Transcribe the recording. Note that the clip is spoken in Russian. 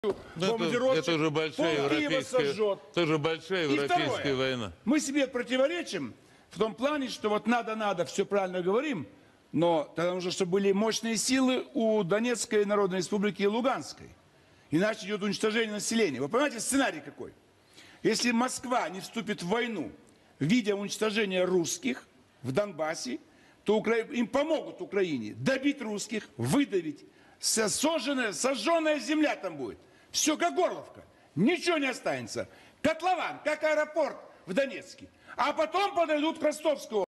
Это уже большая европейская война. Мы себе противоречим в том плане, что вот надо, все правильно говорим, но тогда нужно, чтобы были мощные силы у Донецкой Народной Республики и Луганской. Иначе идет уничтожение населения. Вы понимаете, сценарий какой? Если Москва не вступит в войну, видя уничтожение русских в Донбассе, то им помогут Украине добить русских, выдавить. Сожженная земля там будет. Все как Горловка. Ничего не останется. Котлован, как аэропорт в Донецке. А потом подойдут к Ростовской области.